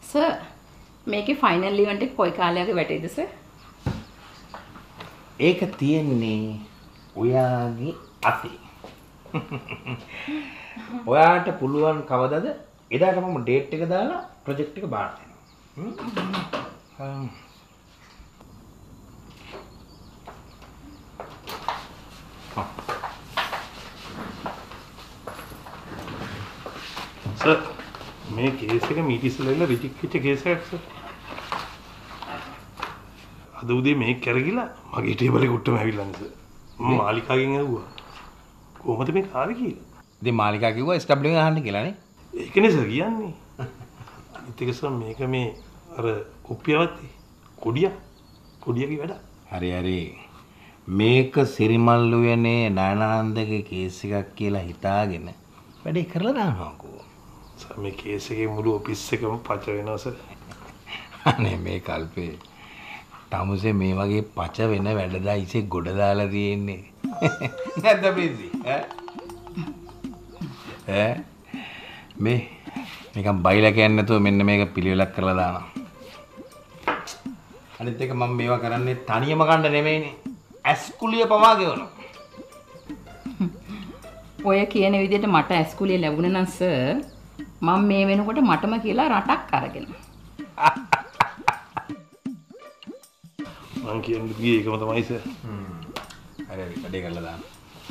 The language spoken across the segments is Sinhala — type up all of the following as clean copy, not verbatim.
සර් මේකේ ෆයිනල් ඉවෙන්ට් එක කොයි කාලයක වැටෙයිද සර්? ඒක තියෙන්නේ ඔයාගේ අතේ. ඔයාට පුළුවන් කවදද? එදාට මම ඩේට් එක දාලා ප්‍රොජෙක්ට් එක බාර දෙනවා. සර් මේ කේස් එක මීට ඉස්සෙල්ලා රිජෙක්ට් වෙච්ච කේස් එකක් සර්. අද උදේ මේක කරගිලා මගේ ටේබල් එක උඩටම ඇවිල්ලා නේ සර්. මම මාලිකාගෙන් ඇහුවා. කොහොමද මේක ආවේ කියලා. ඉතින් මාලිකා කිව්වා SW එක අහන්න කියලා නේ. ඒකනේ සර් කියන්නේ. අනිත් එක සර් මේක මේ අර කොප්පියවත් කොඩියගේ වැඩ. හරි හරි. මේක සිරිමල්ලුවනේ නයනානන්දගේ කේස් එකක් කියලා හිතාගෙන වැඩේ කරලා දානවාකෝ. සර් මේ කේස් එකේ මුළු ඔෆිස් එකම පච වෙනවා සර්. අනේ මේ කල්පේ තමුසේ මේ වගේ පච වෙන වැඩදා ඉසේ ගොඩ දාලා තියෙන්නේ. නැද්ද ප්‍රීති? ඈ මේ නිකන් බයිලා කියන්නේ නැතුව මෙන්න මේක පිළිවෙලක් කරලා දානවා. අනිත් එක මම මේවා කරන්නේ තනියම කන්න නෙමෙයිනේ. ඇස්කුලිය පවා ගෙවනවා. ඔය කියන විදිහට මට ඇස්කුලිය ලැබුණේ නම් සර් මම මේ වෙනකොට මටම කියලා රටක් අරගෙන. මං කියන්නේ ගියේ ඒකම තමයි සර්. හරි හරි වැඩේ කරලා දාන්න.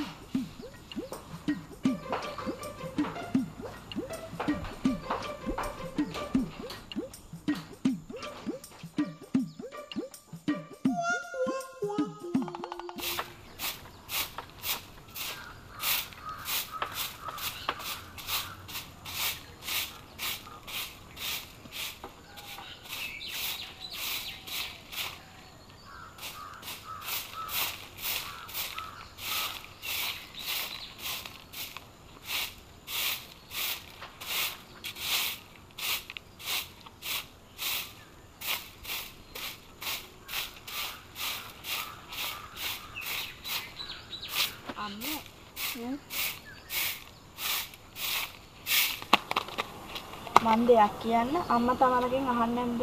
මන් දෙයක් කියන්න අම්මා තමරගෙන් අහන්නේ නැද්ද?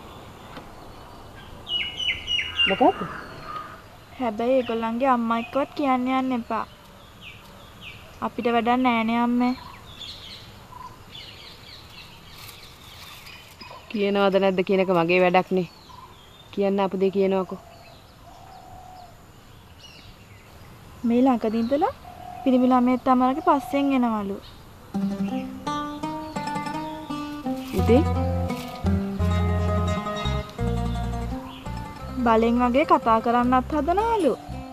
මොකක්ද? හැබැයි ඒගොල්ලන්ගේ අම්මා එක්කවත් කියන්න යන්න එපා. අපිට වැඩක් නෑනේ අම්මේ. කියනවද නැද්ද කියන එක මගේ වැඩක් නේ. කියන්න අපදේ කියනවකෝ. මේ ළඟදී ඉඳලා පිරිමි ළමයෙක් තමරගේ පස්සෙන් එනවලු. ඉතින් බලෙන් වගේ කතා කරන්නත් හදනවලු.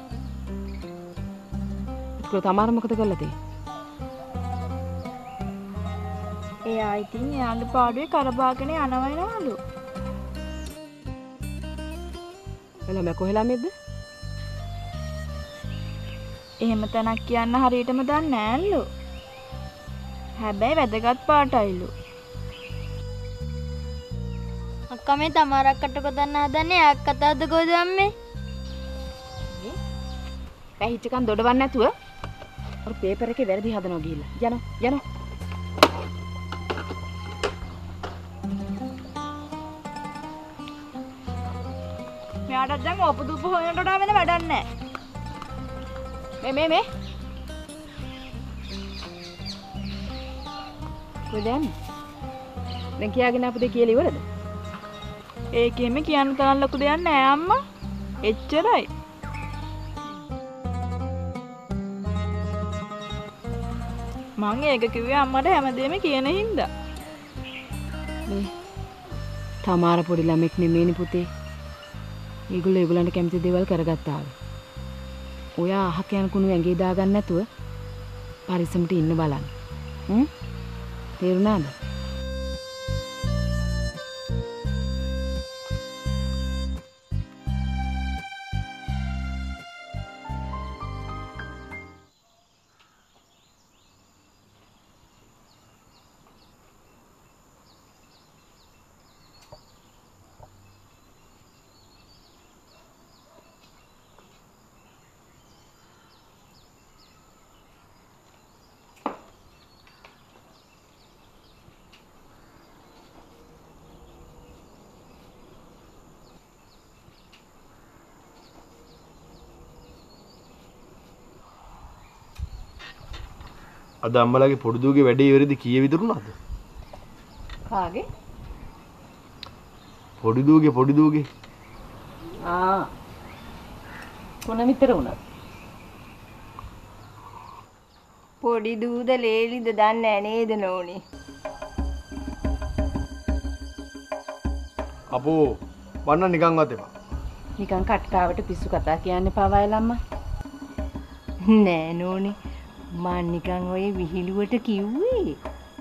ඒක තමාර මොකද කරලා තියෙන්නේ? එයා ඉතින් එයාගේ පාඩුවේ කරබාගෙන යනවලු. එළම කොහෙලා මෙද්ද? එහෙම තැනක් කියන්න හරියටම දන්නේ නෑලු. හැබැයි වැදගත් පාටයිලු. අක්කා මේ තමාරක්කට කොතන්න හදන්නේ ඈක් කතාවද කොහෙද අම්මේ? පැහිච්චකන් දොඩවන්න නැතුව අර පේපර් එකේ වැරදි හදනවා ගිහිල්ලා. යනවා. මෙයාටත් දැන් ඔපදුප්පු හොයනට වඩා වෙන වැඩක් නෑ. මේ කොහෙද යන්නේ? දැන් කියාගෙන අපදේ කියලා ඉවරද? ඒකෙම කියන්න තරම් ලොකු දෙයක් නෑ අම්මා. එච්චරයි. මං ඒක කිව්වේ අම්මට හැමදේම කියන හින්දා. මේ තමාර පොඩි ළමෙක් නෙමෙයිනේ පුතේ. ඒගොල්ලන්ට කැමති දේවල් කරගත්තා. ඔයා අහක යන කුණු ඇඟේ දාගන්න නැතුව පරිස්සමට ඉන්න බලන්න. තේරුණාද? අද අම්මලාගේ පොඩි දුවගේ වැඩේ ඉවරෙදි කීයේ විතරුණාද? කාගේ? පොඩි දුවගේ. කොන විතර වුණා. පොඩි දූද ලේලිද දන්නේ නේද නෝනි? අපෝ වන්න නිකන්වත් එපා. නිකන් කට්ටාවට පිස්සු කතා කියන්න පවයලම්ම. නෑ නෝනි. මං නිකන් ඔය විහිළුවට කිව්වේ.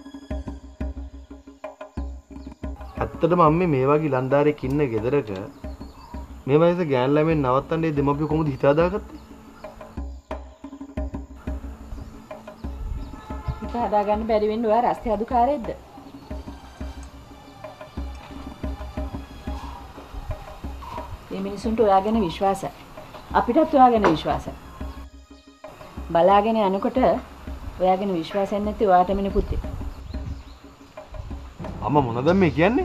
ඇත්තටම අම්මේ මේ වගේ ලන්දාරෙක් ඉන්න ගෙදරක මේ වයසේ ගෑන් ළමෙන් නවත්තන්නේ දෙමපියෝ කොහොමද හිතාදාගත්තේ? හිත හදාගන්න බැරි වෙන්නේ ඔයා රස්ತೆ අදුකාරයේද? මේ මිනිසුන්ට ඔයා ගැන විශ්වාසයි. අපිටත් ඔයා ගැන විශ්වාසයි. බලාගෙන යනකොට ඔයා ගැන විශ්වාසයක් නැති ඔයාට මින පුතේ. අම්මා මොනවද මේ කියන්නේ?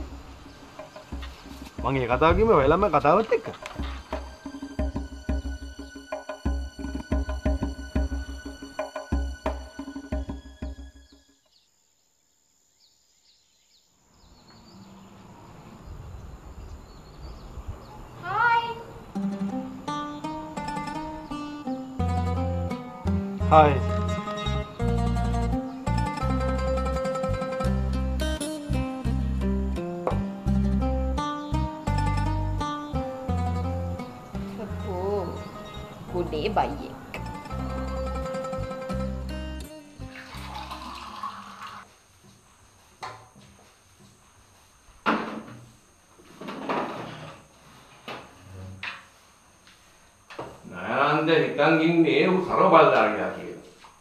මං ඒ කතාව කිව්වේ ඔයලම කතාවත් එක්ක. Hi. ගොඩේ බයියෙක්. නයන්ද හිතන් ඉන්නේ ඌ සරව බලදාරියා කියලා.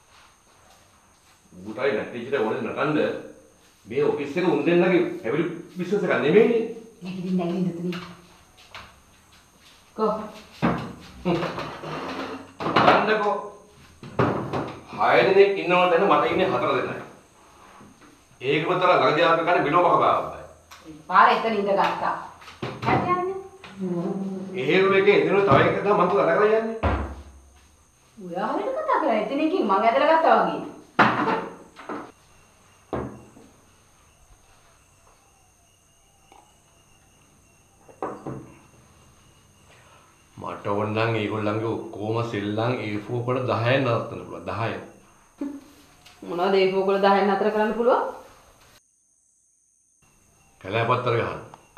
ඌටයි නැටිච්චට ඕනේ නටන්න මේ ඔෆිස් එක උන් දෙන්නගේ හැවිලි බිස්නස් එකක් නෙමෙයිනේ. නැගිටින්න නැගිටින්න. කො බලන්නකෝ 6 දෙනෙක් ඉන්නවද දැන් මට ඉන්නේ 4 දෙනයි. ඒකම තර ළඟදී ආපු කන්නේ විලෝම කපාවයි. පාර එතන ඉඳ ගත්තා. හැටි යන්නේ. එහෙම එකේ එදින තව එකක් තමයි මම කතා කරලා යන්නේ. ඔයා වෙන කතා කරා එතනකින් මං ඇදලා ගත්තා වගේ. මට ඕනනම් ඒගොල්ලන්ගේ ඔක්කොම සෙල්ලම් A4 කොට 10න් නවත්තන්න පුළුවන් 10න්. මොනවද ඒ ෆෝකල 10න් අතර කරන්න පුළුවන්? කැලෑපත්තර ගහන්න.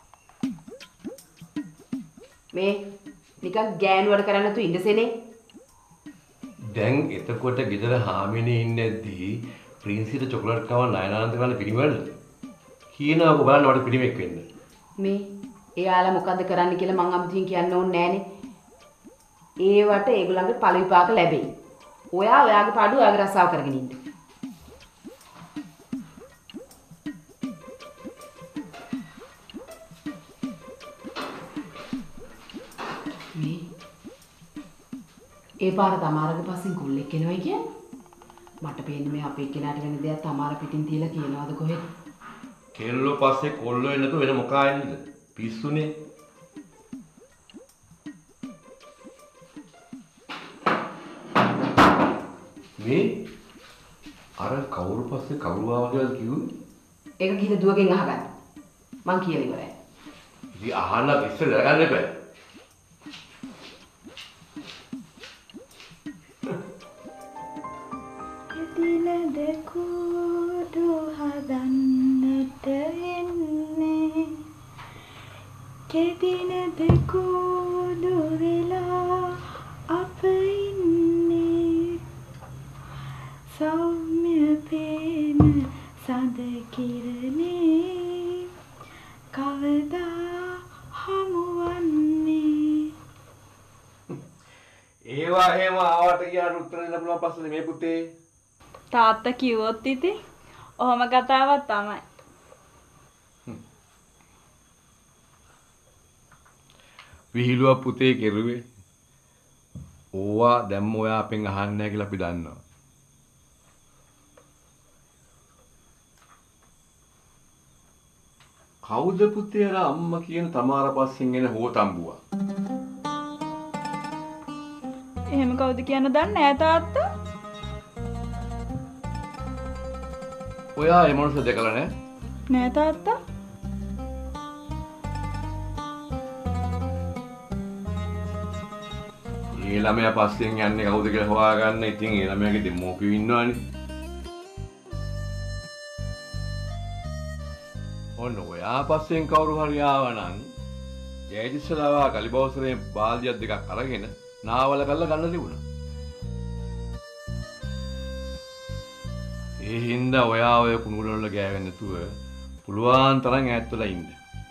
මේ නිකන් ගෑනු වැඩ කරන්න තු ඉඳසෙනේ. දැන් එතකොට ගෙදර හාමිනේ ඉන්නේද්දී ප්‍රින්සිට චොකලට් කව නයනාන්ත ගන්න පිළිවෙලද? කියනවා ඔබ බලන්න මට පිළිමෙක් වෙන්න. මේ එයාලා මොකද්ද කරන්න කියලා මං අමුතුවෙන් කියන්න ඕනේ නෑනේ. ඒවට ඒගොල්ලන්ගේ පළ විපාක ලැබෙයි. ඔයා ඔයාගේ පාඩුව ඔයාගේ රස්සාව කරගෙන ඉන්න. මේ ඒ පාර තමාරගේ පස්සෙන් කොල්ලෙක් එනවා කියන්නේ. මට පේන්නේ මේ අපේ කෙනාට වෙන දෙයක් තමාර පිටින් තියලා කියනවාද කොහෙද? කෙල්ලෝ පස්සේ කොල්ලෝ එන්නතු වෙන මොකා එන්නද? පිස්සුනේ. මේ අර කවුරු පස්සේ කවුරු ආවා කියලා කිව්වේ? ඒක ගිහින් දුවගෙන් අහගන්න. මං කියලා ඉවරයි. ඉතින් අහන්න ඉස්සෙල්ලා ගන්න එපා. එදිනද කුඩු හදන්නට එන්නේ කෙදිනද කුඩු වෙලා අප ඉන්නේ සෞම්‍ය පේන සඳ කිරණේ කවදා හමුවන්නේ. ඒවා එහෙම ආවට ගියාට උත්තර දෙන්න පුළුවන් පස්සේද මේ පුතේ? තාත්තා කිව්වොත් ඉතින් ඔහොම කතාවක් තමයි. විහිළුව පුතේ කෙරුවේ. ඕවා දැම්ම ඔයා අපෙන් අහන්නේ නැහැ කියලා අපි දන්නවා. කවුද පුතේ අර අම්මා කියන තමාර පස්සෙන් එන හෝතම්බුවා? එහෙම කවුද කියන්න දන්නේ නැහැ තාත්තා. ඔයා ඒ මනුස්සය දැකලා නෑ? නෑ තාත්තා. ඒ ළමයා පස්සෙන් යන්නේ කවුද කියලා හොයාගන්න. ඉතින් ඒ ළමයාගේ දෙමෝපියෝ ඉන්නවනේ. ඔන්න ඔයා පස්සෙන් කවුරු හරි ආවනම් ජයදිස්සලාවා ගලිබවසරේ බාල්දියක් දෙකක් අරගෙන නාවල කරලා ගන්න තිබුණා. ඒ හින්දා ඔයා ඔය කුණුගල වල ගෑවෙන්නේ නැතුව පුළුවන් තරම් ඈත් වෙලා ඉන්න.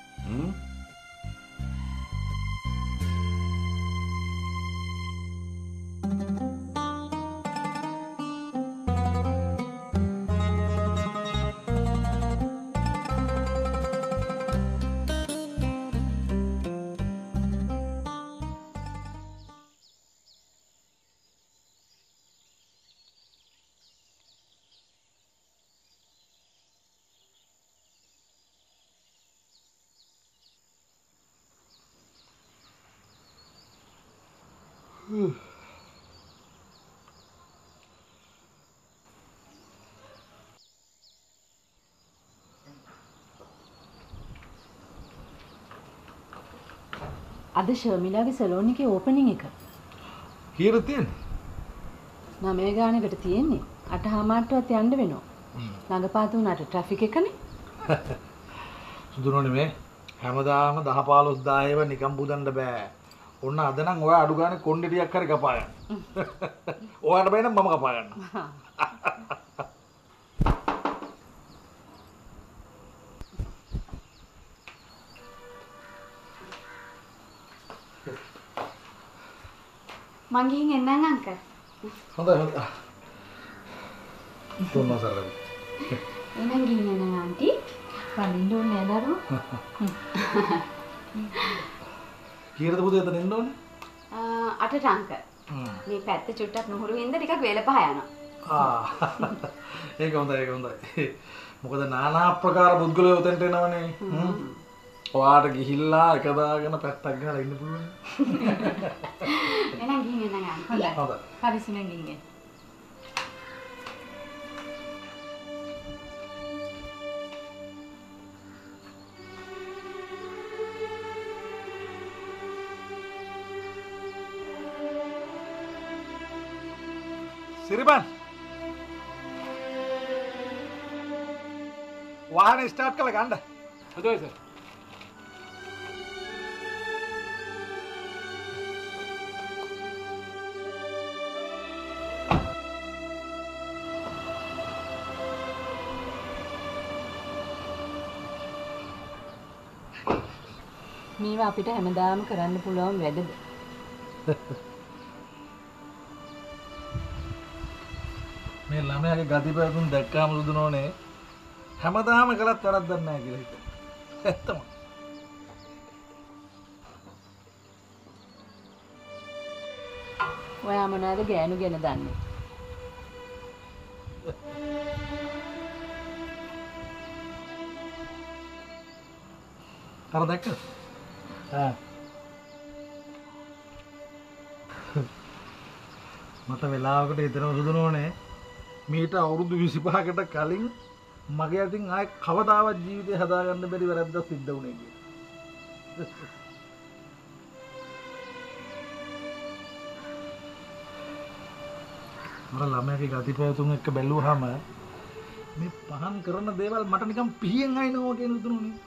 අද ශර්මිලාගේ සැලෝන් එකේ ඕපනින් එක. කීයද තියෙන්නේ? 9 ගානකට තියෙන්නේ. 8:00ටවත් යන්න වෙනවා. ළඟපාත උනාට ට්‍රැෆික් එකනේ. සුදුනෝනේ මේ හැමදාම 10-15000 ඒව නිකන් පුදන්න බෑ. ඔන්න අද නම් ඔයා අඩු ගානේ කොණ්ඩේ ටිකක් හරි කපා ගන්න. ඔයාට බෑ නම් මම කපා ගන්නවා. මං ගිහින් එන්නම් අංකල්. හොඳයි හොඳයි. තුන්ව සරලව. එහෙනම් ගිහින් එන්නම් ආන්ටි. වඳින්න ඕනේ නෑ දරුවෝ. කීයද පුතේ එතන එන්න ඕනේ? 8ට අංකල්. මේ පැත්ත චුට්ටක් නුහුරු හින්දා ටිකක් වේලපහ යනවා. ඒක හොඳයි ඒක හොඳයි. මොකද নানা ආකාර පුද්ගලයෝ උතෙන්ට එනවනේ. ඔයාට ගිහිල්ලා එක දාගෙන පැත්තක් ගහලා ඉන්න පුළුවන්. එහෙනම් ගිහින් එන්නම් ආන්ටි. හොඳයි. පරිස්සමෙන් ගිහින්. සිරිබන් වාහනේ ස්ටාර්ට් කරලා ගන්න. හොඳයි සර්. මේවා අපිට හැමදාම කරන්න පුළුවන් වැඩද? මේ ළමයාගේ ගතිපැතුම් දැක්කාම සුදුනෝනේ හැමදාම කළත් වැරද්දක් නැහැ කියලා හිතේ. ඇත්තම. ඔයා මොනවාද ගෑනු ගැන දන්නේ? අර දැක්කද? මට වෙලාවකට හිතෙනවා සුදුනෝනේ මීට අවුරුදු 25කට කලින් මගේ අතින් ආයේ කවදාවත් ජීවිතේ හදාගන්න බැරි වැරද්දක් සිද්ධ වුණේ කියලා. මර ළමයාගේ ගතිපැවතුම් එක්ක බැලුවාම මේ පහන් කරන දේවල් මට නිකන් පිහියෙන් අයින්නවා කියන උතුණුනේ.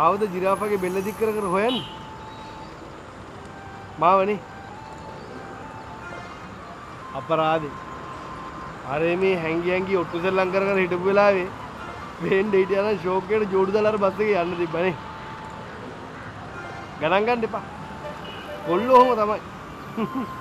ආවද ජිරාෆාගේ බෙල්ල දික් කර කර හොයන්නේ? මාවනේ. අපරාධේ. අර මේ හැංගි ඔට්ටු සෙල්ලම් කර කර හිටපු වෙලාවේ වෙන්න හිටියා නම් ෂෝක් එකට ජෝඩු දාලා අර බස් එකේ යන්න තිබ්බනේ. ගණන් ගන්න එපා. කොල්ලෝ ඔහොම තමයි.